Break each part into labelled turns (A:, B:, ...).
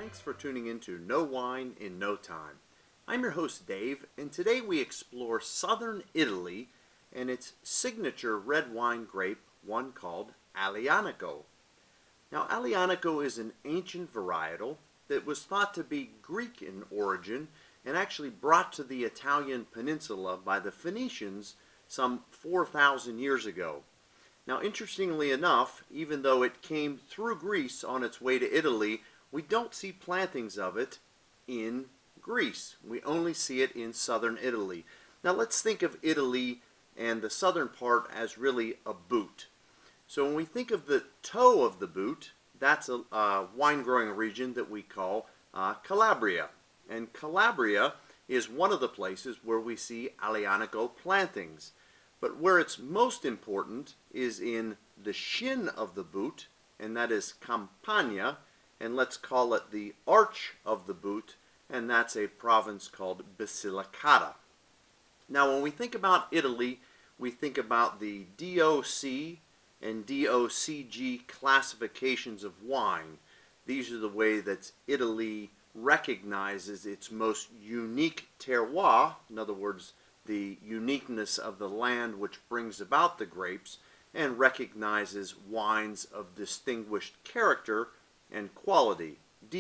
A: Thanks for tuning in to Know Wine in No Time. I'm your host Dave, and today we explore southern Italy and its signature red wine grape, one called Aglianico. Now, Aglianico is an ancient varietal that was thought to be Greek in origin and actually brought to the Italian peninsula by the Phoenicians some 4,000 years ago. Now, interestingly enough, even though it came through Greece on its way to Italy, we don't see plantings of it in Greece. We only see it in southern Italy. Now, let's think of Italy and the southern part as really a boot. So when we think of the toe of the boot, that's a wine-growing region that we call Calabria. And Calabria is one of the places where we see Aglianico plantings. But where it's most important is in the shin of the boot, and that is Campania, and let's call it the arch of the boot, and that's a province called Basilicata. Now, when we think about Italy, we think about the DOC and DOCG classifications of wine. These are the way that Italy recognizes its most unique terroir, in other words, the uniqueness of the land which brings about the grapes, and recognizes wines of distinguished character and quality.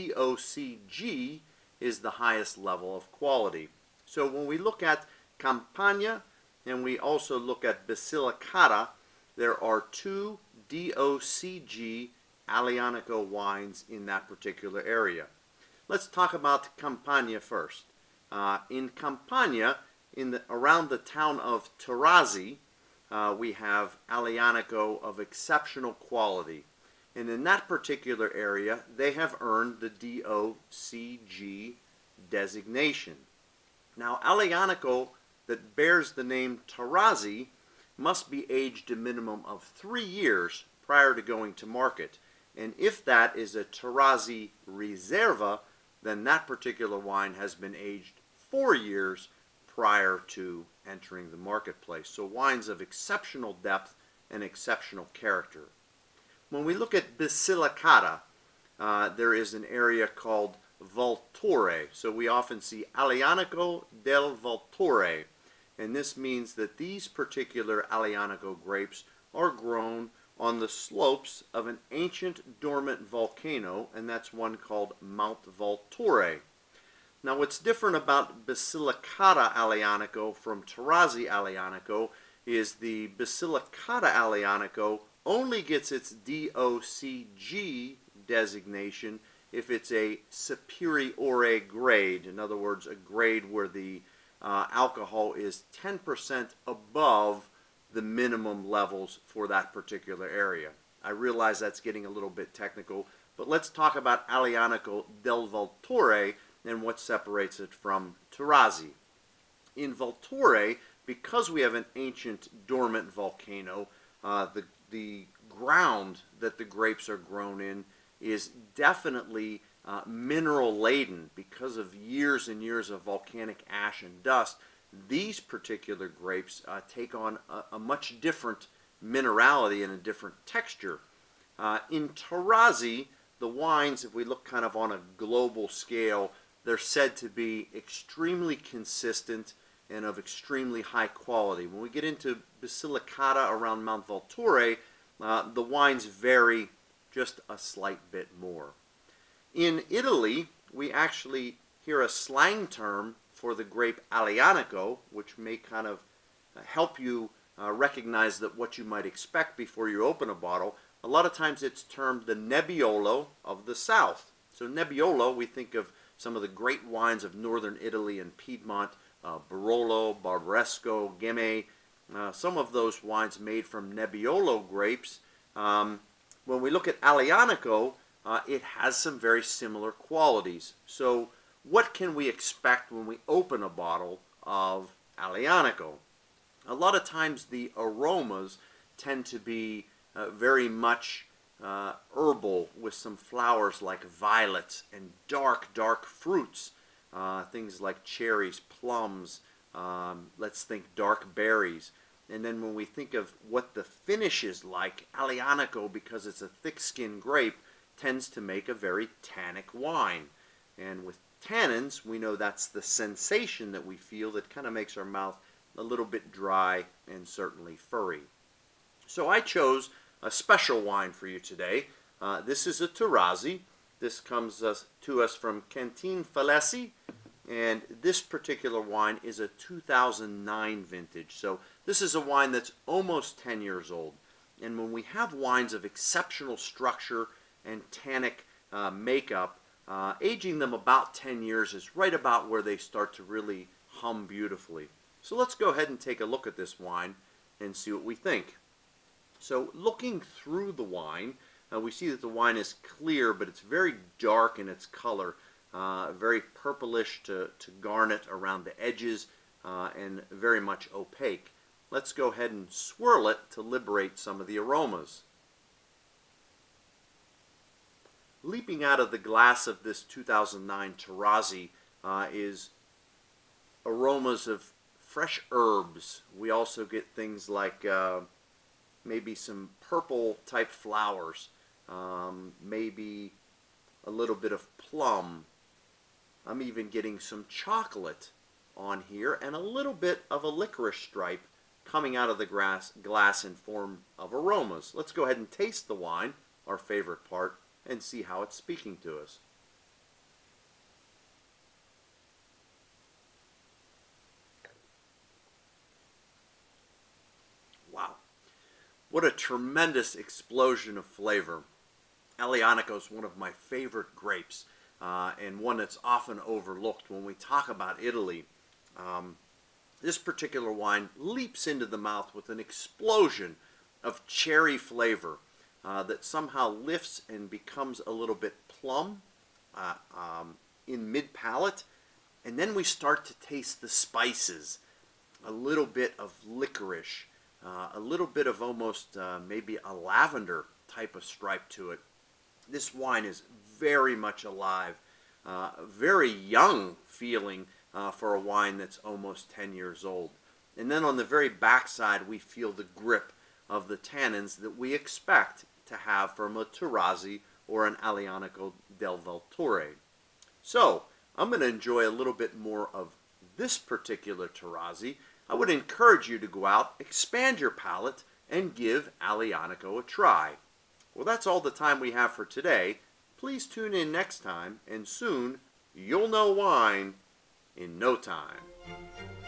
A: DOCG is the highest level of quality. So when we look at Campania and we also look at Basilicata, there are two DOCG Aglianico wines in that particular area. Let's talk about Campania first. In Campania, around the town of Tarazzi, we have Aglianico of exceptional quality. And in that particular area, they have earned the DOCG designation. Now, Aglianico that bears the name Tarazzi must be aged a minimum of 3 years prior to going to market. And if that is a Tarazzi Riserva, then that particular wine has been aged 4 years prior to entering the marketplace. So wines of exceptional depth and exceptional character. When we look at Basilicata, there is an area called Voltore. So we often see Aglianico del Voltore. And this means that these particular Aglianico grapes are grown on the slopes of an ancient dormant volcano, and that's one called Mount Voltore. Now, what's different about Basilicata Aglianico from Tarazzi Aglianico is the Basilicata Aglianico only gets its DOCG designation if it's a superiore grade. In other words, a grade where the alcohol is 10% above the minimum levels for that particular area. I realize that's getting a little bit technical, but let's talk about Aglianico del Voltore and what separates it from Tarazzi. In Voltore, because we have an ancient dormant volcano, the ground that the grapes are grown in is definitely mineral laden because of years and years of volcanic ash and dust. These particular grapes take on a much different minerality and a different texture. In Tarazzi, the wines, if we look kind of on a global scale, they're said to be extremely consistent and of extremely high quality. When we get into Basilicata around Mount Voltore, the wines vary just a slight bit more. In Italy, we actually hear a slang term for the grape Aglianico, which may kind of help you recognize that what you might expect before you open a bottle. A lot of times it's termed the Nebbiolo of the South. So Nebbiolo, we think of some of the great wines of northern Italy and Piedmont, Barolo, Barbaresco, Gamay, some of those wines made from Nebbiolo grapes. When we look at Aglianico, it has some very similar qualities. So what can we expect when we open a bottle of Aglianico? A lot of times the aromas tend to be very much herbal, with some flowers like violets and dark fruits, things like cherries, plums, let's think dark berries. And then when we think of what the finish is like, Aglianico, because it's a thick-skinned grape, tends to make a very tannic wine. And with tannins, we know that's the sensation that we feel that kind of makes our mouth a little bit dry and certainly furry. So I chose a special wine for you today. This is a Tarazi. This comes to us from Cantin Falesi, and this particular wine is a 2009 vintage. So this is a wine that's almost 10 years old. And when we have wines of exceptional structure and tannic makeup, aging them about 10 years is right about where they start to really hum beautifully. So let's go ahead and take a look at this wine and see what we think. So looking through the wine, we see that the wine is clear, but it's very dark in its color, very purplish to garnet around the edges, and very much opaque. Let's go ahead and swirl it to liberate some of the aromas. Leaping out of the glass of this 2009 Tarazi is aromas of fresh herbs. We also get things like maybe some purple type flowers, maybe a little bit of plum. I'm even getting some chocolate on here and a little bit of a licorice stripe coming out of the glass in form of aromas. Let's go ahead and taste the wine, our favorite part, and see how it's speaking to us. Wow, what a tremendous explosion of flavor. Aglianico is one of my favorite grapes, and one that's often overlooked when we talk about Italy. This particular wine leaps into the mouth with an explosion of cherry flavor that somehow lifts and becomes a little bit plum in mid-palate. And then we start to taste the spices, a little bit of licorice, a little bit of almost maybe a lavender type of stripe to it. This wine is very much alive, very young feeling for a wine that's almost 10 years old. And then on the very backside, we feel the grip of the tannins that we expect to have from a Tarazi or an Aglianico del Vulture. So I'm going to enjoy a little bit more of this particular Tarazi. I would encourage you to go out, expand your palate, and give Aglianico a try. Well, that's all the time we have for today. Please tune in next time, and soon you'll know wine in no time.